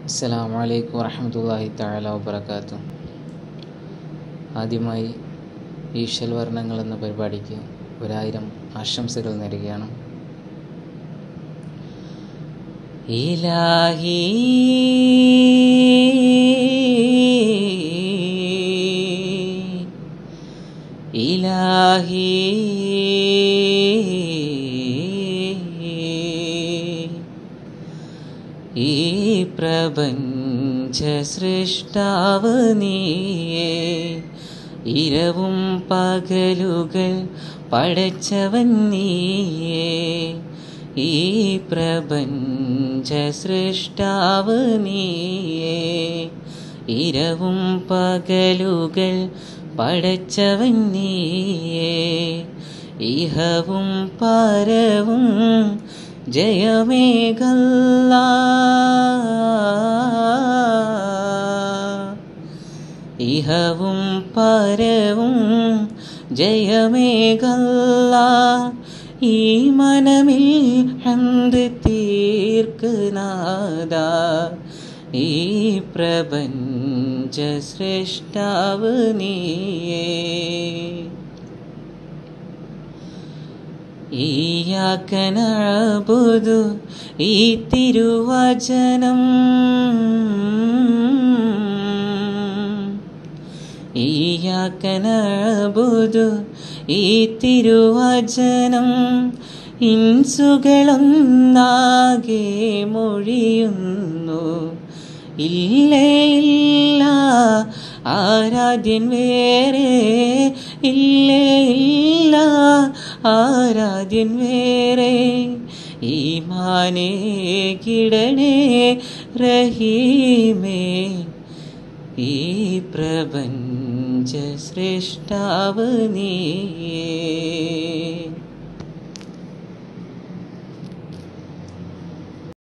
അസ്സലാമു അലൈക്കും വറഹ്മത്തുള്ളാഹി തആല വബറകാതുഹു. ആദ്യമായി ഈശൽ വർണ്ണങ്ങൾ എന്ന പരിപാടിക്ക് 1000 ആശംസകൾ നേരുകയാണ്. ഇലാഹി ഇലാഹി ഈ പ്രപഞ്ച സൃഷ്ടാവ് നീയേ, ഇരവും പകലുകൾ പടച്ചവൻ നീയേ. ഈ പ്രപഞ്ച സൃഷ്ടാവ് നീയേ, ഇരവും പകലുകൾ പടച്ചവൻ നീയേ. ഇഹവും പരവും ജയമേകല്ലാ, ഇഹവും പരവും ജയമേകല്ലാ. ഈ മനമിൽ ഹംദ് തീർക്ക് നാദാ, ഈ പ്രപഞ്ച സൃഷ്ടാവ് നീയേ. ഇയ്യാക നഅ്ബുദു ഈ തിരുവചനം, ഇയ്യാക നഅ്ബുദു ഈ തിരുവചനം. ഇൻസുകളൊന്നാകെ മൊഴിയുന്നു, ഇല്ലേ ഇല്ല ആരാധ്യൻ വേറെ, ഇല്ലേ ഇല്ല ആരാധ്യൻ വേറെ. ഈമാനേ കിടണേ റഹീമേ, ഈ പ്രപഞ്ച സൃഷ്ടാവ് നീയേ.